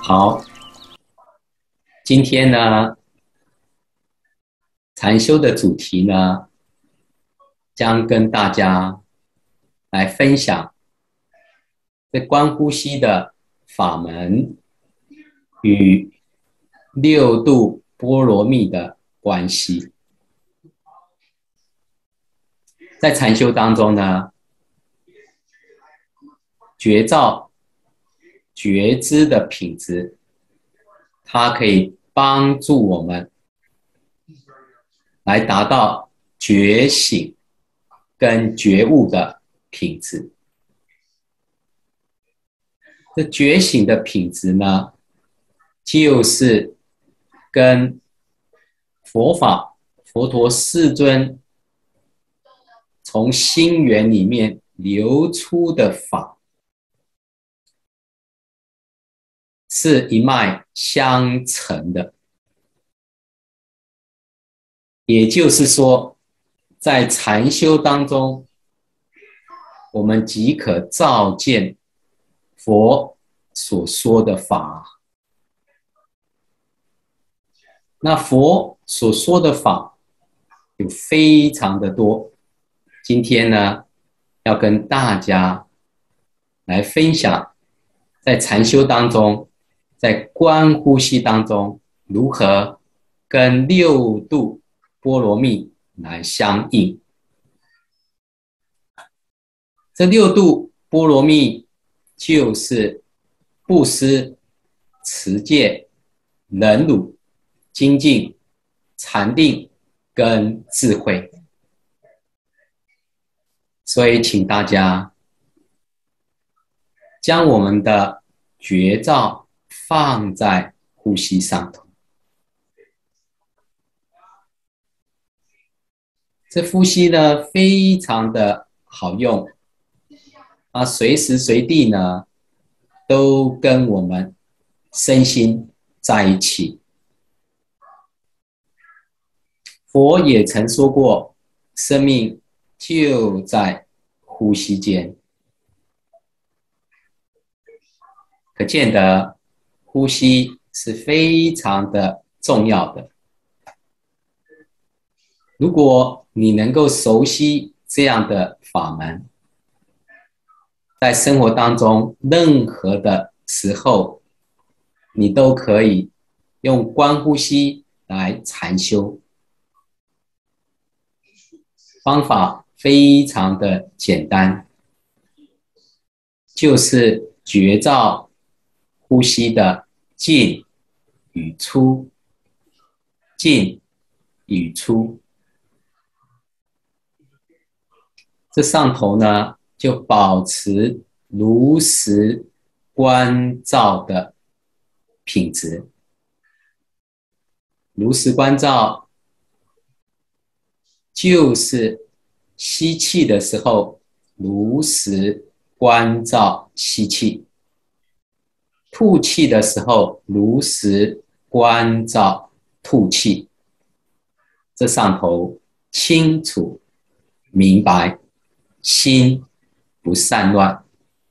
好，今天呢，禅修的主题呢，将跟大家来分享这观呼吸的法门与六度波罗蜜的关系。在禅修当中呢，觉照、觉知的品质，它可以帮助我们来达到觉醒跟觉悟的品质。这觉醒的品质呢，就是跟佛法、佛陀世尊从心源里面流出的法，是一脉相承的。也就是说，在禅修当中，我们即可照见佛所说的法。那佛所说的法有非常的多，今天呢，要跟大家来分享，在禅修当中，在观呼吸当中，如何跟六度波罗蜜来相应。这六度波罗蜜就是布施、持戒、忍辱、精进、禅定跟智慧。所以请大家将我们的觉照放在呼吸上头。这呼吸呢，非常的好用，随时随地呢，都跟我们身心在一起。佛也曾说过，生命就在呼吸间，可见得呼吸是非常的重要的。如果你能够熟悉这样的法门，在生活当中任何的时候，你都可以用观呼吸来禅修。方法非常的简单，就是觉照呼吸的进与出，进与出。这上头呢，就保持如实观照的品质。如实观照就是吸气的时候，如实观照吸气；吐气的时候，如实观照吐气。这上头清楚明白，心不散乱，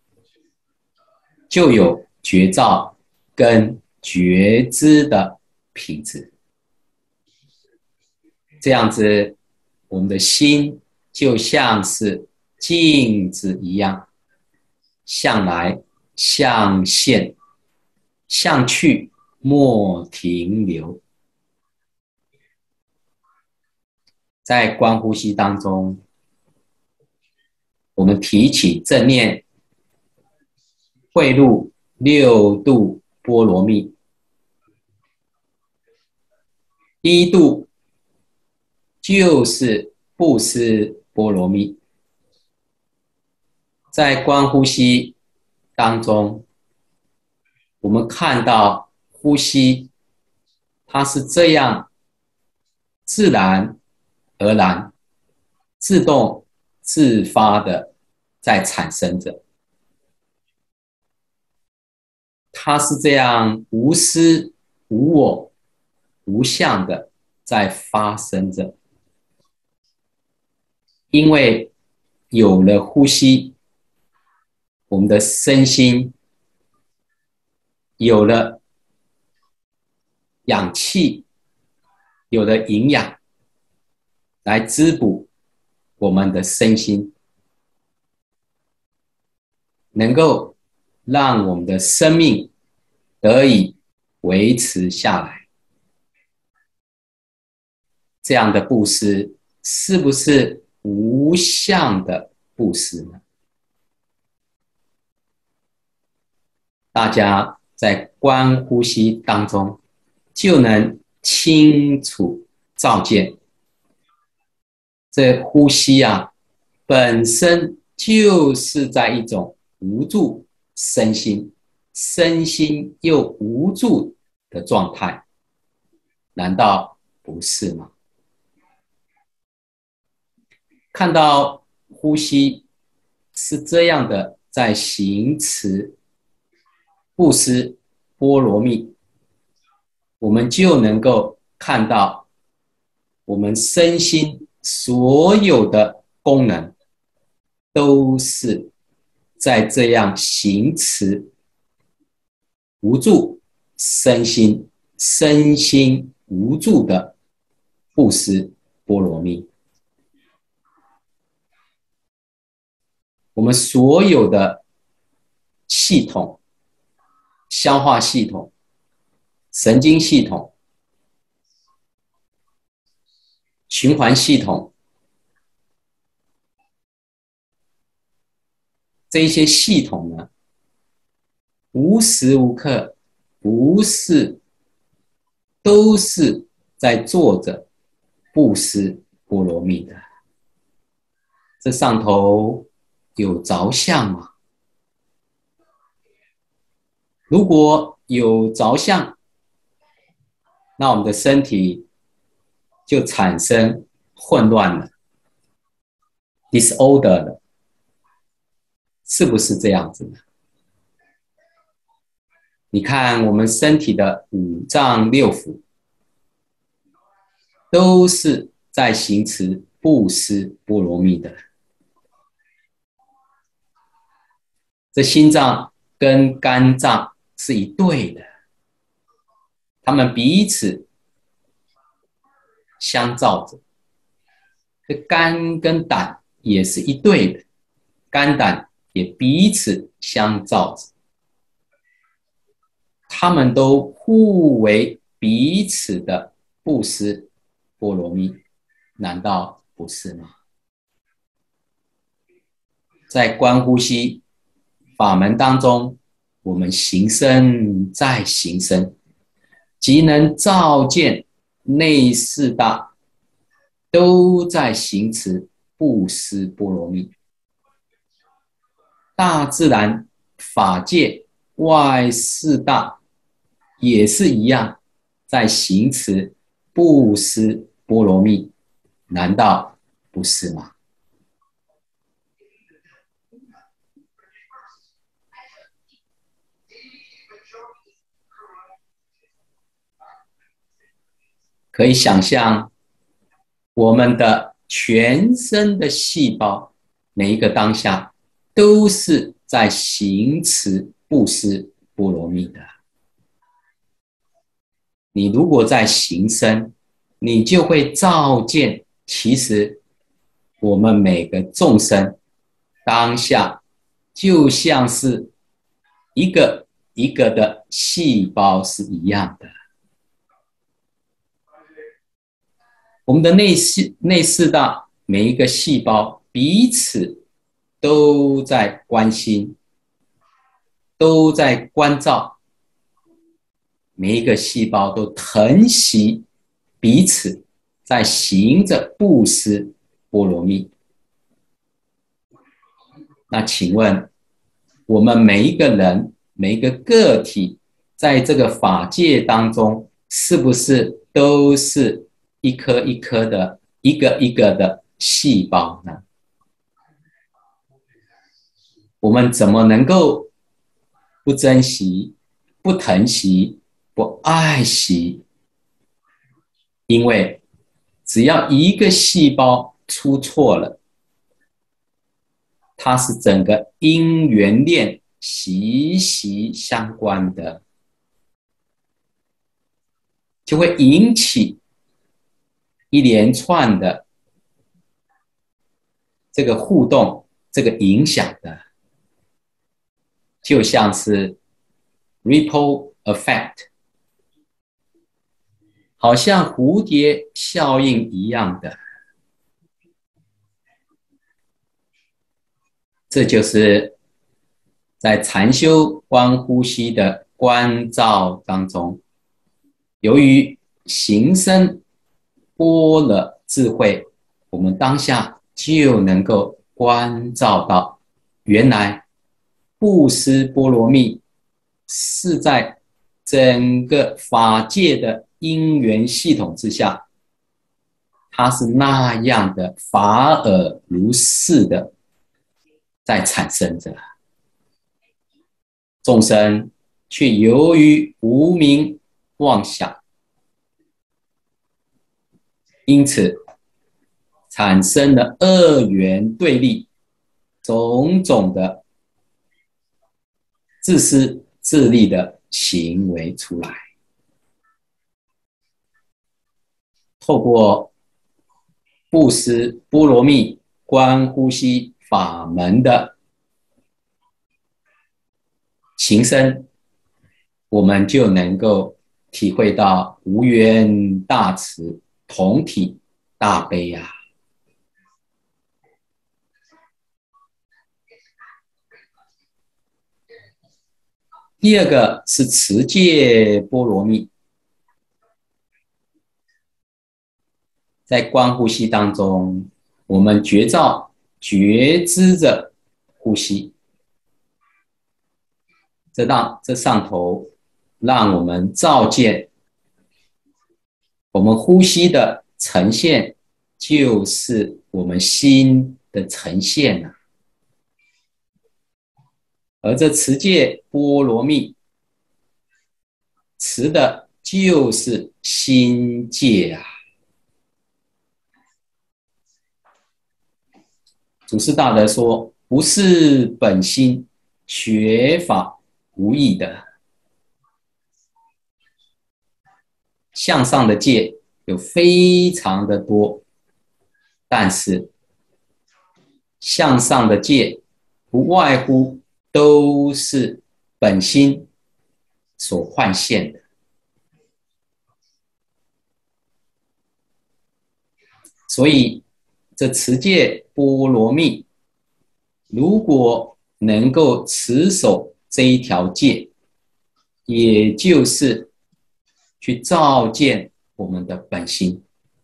就有觉照跟觉知的品质。这样子，我们的心就像是镜子一样，向来向现，向去莫停留。在观呼吸当中，我们提起正念，汇入六度波罗蜜。第一度就是布施波罗蜜。在观呼吸当中，我们看到呼吸，它是这样自然而然、自动自发的在产生着。它是这样无私、无我、无相的在发生着。因为有了呼吸，我们的身心有了氧气，有了营养，来滋补我们的身心，能够让我们的生命得以维持下来。这样的布施是不是无相的布施呢？大家在观呼吸当中就能清楚照见，这呼吸啊，本身就是在一种无助身心，身心又无助的状态，难道不是吗？看到呼吸是这样的在行持布施波罗蜜，我们就能够看到我们身心所有的功能都是在这样行持无助身心，身心无助的布施波罗蜜。我们所有的系统，消化系统、神经系统、循环系统，这一些系统呢，无时无刻都是在做着布施波罗蜜的。这上头有着相吗？如果有着相，那我们的身体就产生混乱了 ，disorder 了，是不是这样子呢？你看我们身体的五脏六腑，都是在行持布施波罗蜜的。这心脏跟肝脏是一对的，它们彼此相照着。这肝跟胆也是一对的，肝胆也彼此相照着，它们都互为彼此的布施波罗蜜，难道不是吗？在观呼吸法门当中，我们行深再行深，即能照见内四大都在行持布施波罗蜜，大自然法界外四大也是一样在行持布施波罗蜜，难道不是吗？可以想象我们的全身的细胞，每一个当下都是在行持布施波罗蜜的。你如果在行深，你就会照见，其实我们每个众生当下就像是一个一个的细胞是一样的。我们的内四大每一个细胞彼此都在关心，都在关照，每一个细胞都疼惜彼此，在行着布施波罗蜜。那请问我们每一个人每一个个体在这个法界当中，是不是都是一颗一颗的一个一个的细胞呢？我们怎么能够不珍惜、不疼惜、不爱惜？因为只要一个细胞出错了，它是整个因缘链息息相关的。 就会引起一连串的这个互动，这个影响的，就像是 ripple effect， 好像蝴蝶效应一样的。这就是在禅修观呼吸的观照当中，由于行深般若智慧，我们当下就能够观照到，原来布施波罗蜜是在整个法界的因缘系统之下，它是那样的法尔如是的在产生着，众生却由于无明妄想，因此产生了二元对立，种种的自私自利的行为出来。透过布施波罗蜜观呼吸法门的行深，我们就能够体会到无缘大慈，同体大悲啊。第二个是持戒波罗蜜，在观呼吸当中，我们觉知着呼吸，这上头让我们照见我们呼吸的呈现，就是我们心的呈现啊。而这持戒波罗蜜，持的就是心戒啊。祖师大德说，不是本心，学法无益的。向上的戒有非常的多，但是向上的戒不外乎都是本心所幻现的。所以这持戒波罗蜜，如果能够持守这一条戒，也就是去照见我们的本心，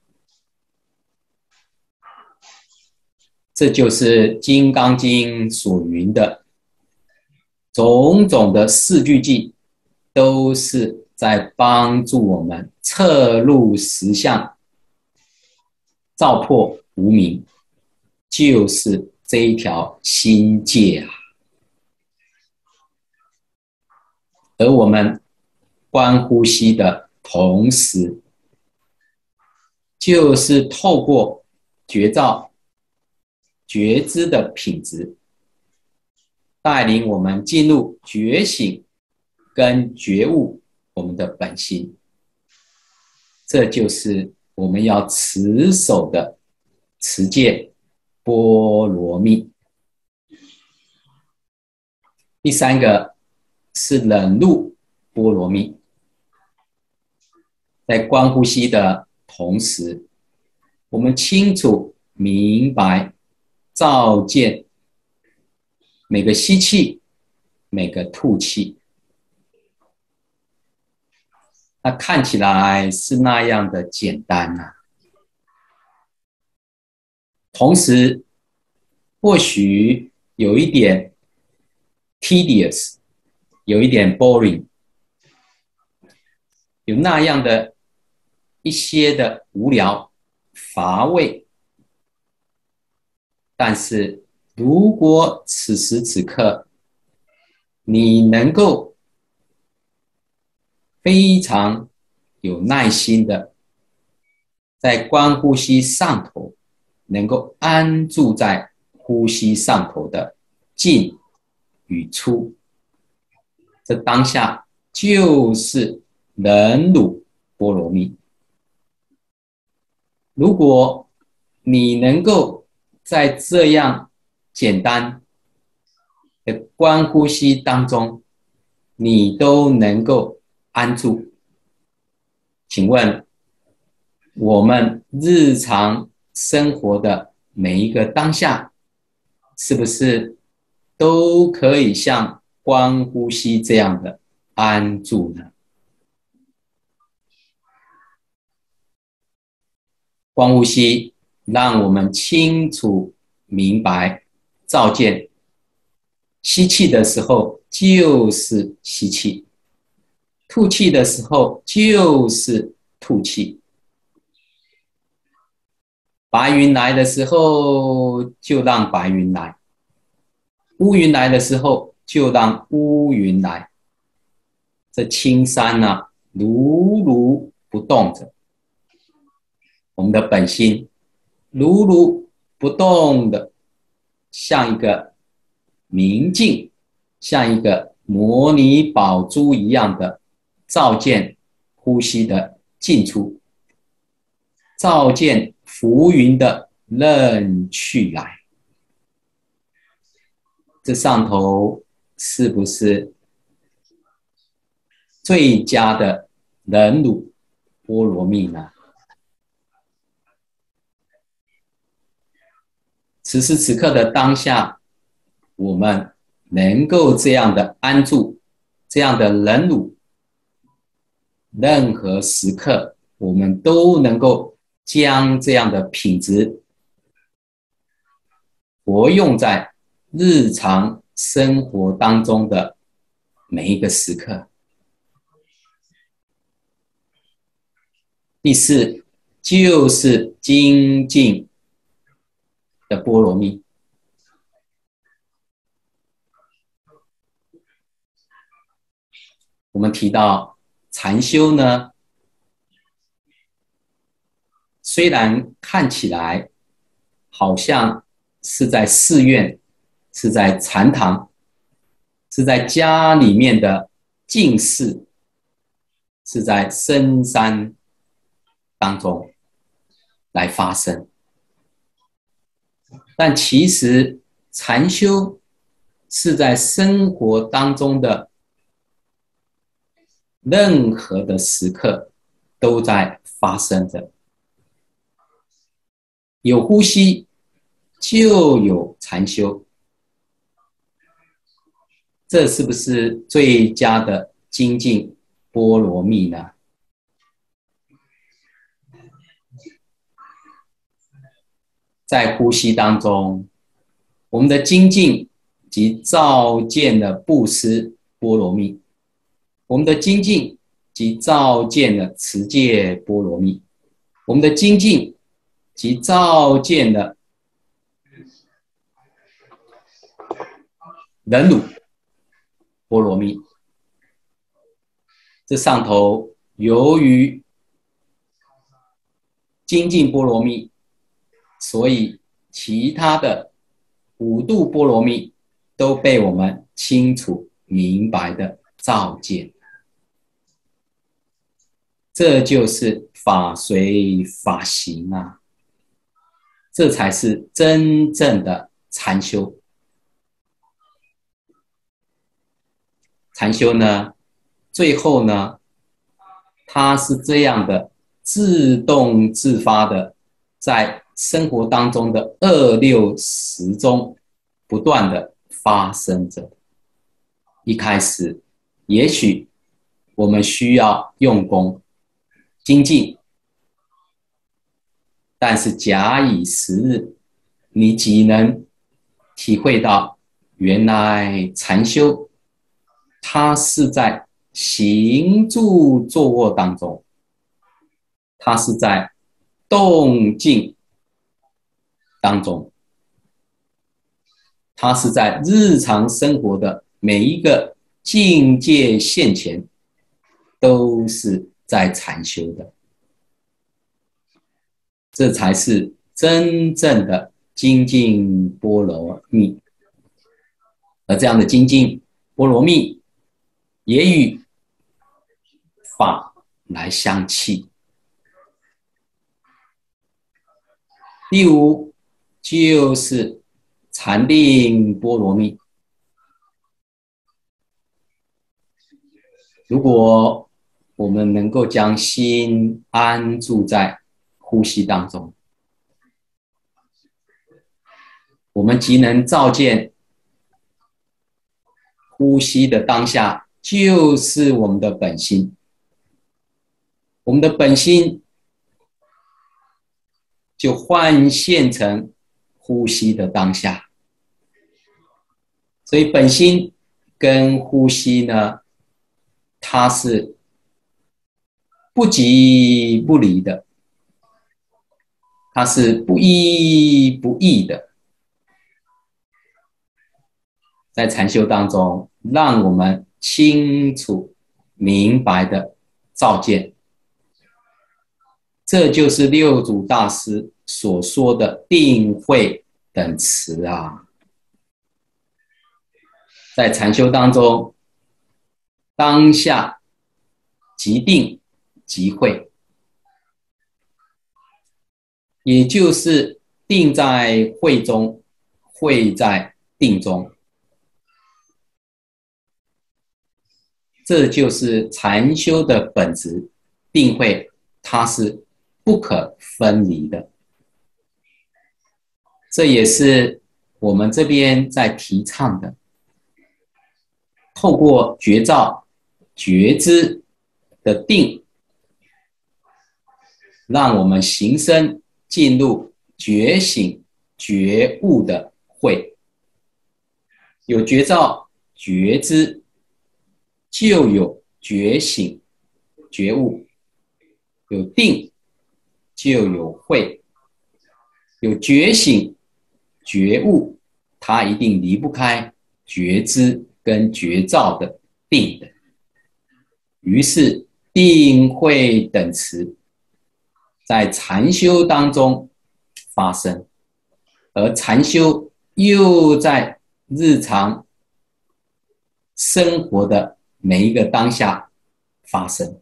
这就是《金刚经》所云的种种的四句偈，都是在帮助我们彻入实相，照破无明，就是这一条心戒啊。而我们观呼吸的同时，就是透过觉照觉知的品质，带领我们进入觉醒跟觉悟我们的本心。这就是我们要持守的持戒波罗蜜。第三个是忍辱波罗蜜，在观呼吸的同时，我们清楚明白照见每个吸气，每个吐气，它看起来是那样的简单啊。同时，或许有一点 tedious， 有一点 boring， 有那样的一些的无聊、乏味。但是，如果此时此刻你能够非常有耐心的在观呼吸上头，能够安住在呼吸上头的进与出，这当下就是忍辱波罗蜜。如果你能够在这样简单的观呼吸当中，你都能够安住，请问我们日常生活的每一个当下，是不是都可以像观呼吸这样的安住呢？观呼吸让我们清楚明白照见，吸气的时候就是吸气，吐气的时候就是吐气。白云来的时候就让白云来，乌云来的时候就让乌云来。这青山呢，如如不动着，我们的本心如如不动的，像一个明镜，像一个摩尼宝珠一样的照见呼吸的进出，照见浮云的任去来。这上头是不是最佳的忍辱波罗蜜呢？此时此刻的当下，我们能够这样的安住，这样的忍辱，任何时刻我们都能够将这样的品质活用在日常生活当中的每一个时刻。第四，就是精进的波罗蜜。我们提到禅修呢，虽然看起来好像是在寺院，是在禅堂，是在家里面的静室，是在深山当中来发生，但其实禅修是在生活当中的任何的时刻都在发生着。有呼吸就有禅修，这是不是最佳的精进波罗蜜呢？在呼吸当中，我们的精进即照见了布施波罗蜜，我们的精进即照见了持戒波罗蜜，我们的精进即照见了忍辱波罗蜜。这上头由于精进波罗蜜，所以其他的五度波罗蜜都被我们清楚明白的照见。这就是法随法行啊，这才是真正的禅修。禅修呢，最后呢，它是这样的自动自发的，在生活当中的二六时中不断的发生着。一开始也许我们需要用功精进，但是假以时日，你即能体会到原来禅修它是在行住坐卧当中，它是在动静当中，它是在日常生活的每一个境界现前，都是在禅修的。这才是真正的精进波罗蜜。而这样的精进波罗蜜，也与法来相契。第五就是禅定波罗蜜。如果我们能够将心安住在呼吸当中，我们即能照见呼吸的当下就是我们的本心。我们的本心就幻现成呼吸的当下，所以本心跟呼吸呢，它是不即不离的，它是不依不异的。在禅修当中，让我们清楚明白的照见，这就是六祖大师所说的定慧等持啊。在禅修当中，当下即定即慧，也就是定在慧中，慧在定中，这就是禅修的本质。定慧它是不可分离的，这也是我们这边在提倡的，透过觉照、觉知的定，让我们行深进入觉醒、觉悟的慧。有觉照、觉知，就有觉醒、觉悟；有定，就有慧；有觉醒、觉悟，它一定离不开觉知跟觉照的定的。于是定慧等持在禅修当中发生，而禅修又在日常生活的每一个当下发生。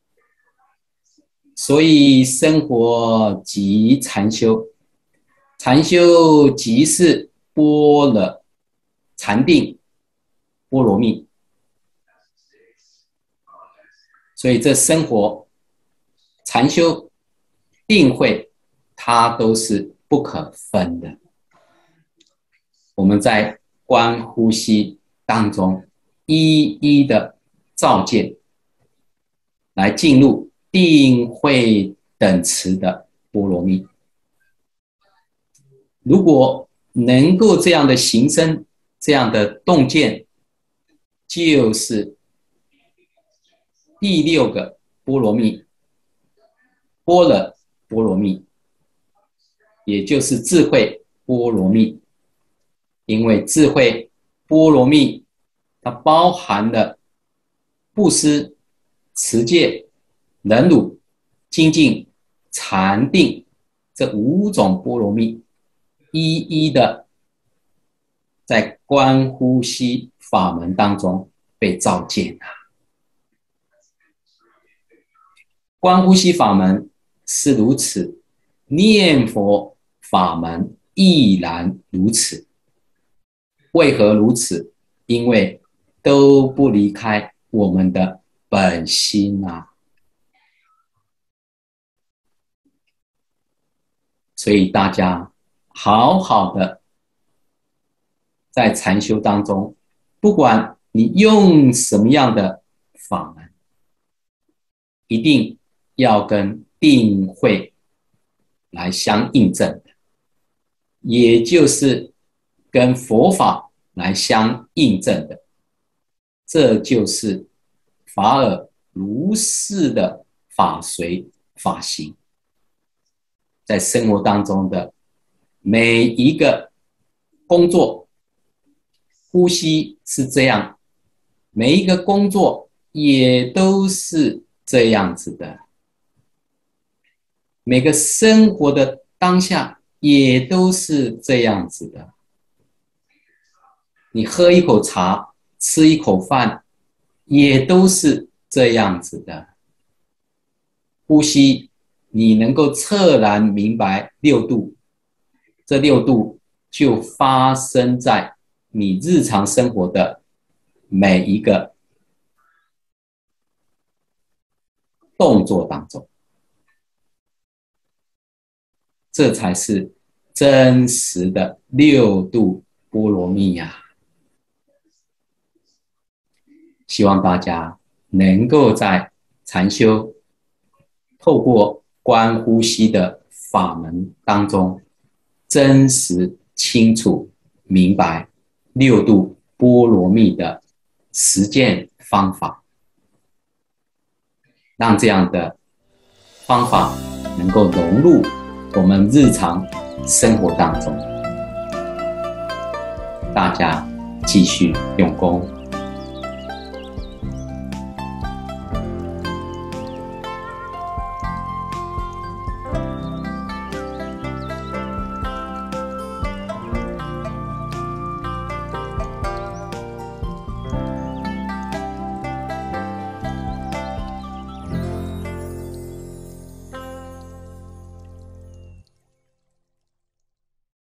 所以生活即禅修，禅修即是般若禅定波罗蜜。所以这生活、禅修、定慧，它都是不可分的。我们在观呼吸当中，一一的照见，来进入定慧等持的波罗蜜。如果能够这样的行深，这样的洞见，就是第六个波罗蜜，般若波罗蜜，也就是智慧波罗蜜。因为智慧波罗蜜，它包含了布施、持戒、忍辱、精进、禅定这五种波罗蜜，一一的在观呼吸法门当中被照见啊。观呼吸法门是如此，念佛法门亦然如此。为何如此？因为都不离开我们的本心啊。所以大家好好的在禅修当中，不管你用什么样的法门，一定要跟定慧来相印证的，也就是跟佛法来相印证的。这就是法尔如是的法随法行，在生活当中的每一个工作，呼吸是这样，每一个工作也都是这样子的，每个生活的当下也都是这样子的。你喝一口茶，吃一口饭，也都是这样子的。 呼吸，你能够彻然明白六度，这六度就发生在你日常生活的每一个动作当中，这才是真实的六度波罗蜜呀！希望大家能够在禅修透过观呼吸的法门当中，真实清楚明白六度波罗蜜的实践方法，让这样的方法能够融入我们日常生活当中。大家继续用功。